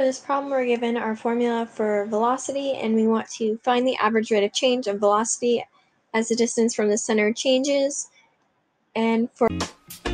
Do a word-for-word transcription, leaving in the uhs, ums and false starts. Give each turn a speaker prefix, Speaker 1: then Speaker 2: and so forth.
Speaker 1: For this problem, we're given our formula for velocity, and we want to find the average rate of change of velocity as the distance from the center changes. And for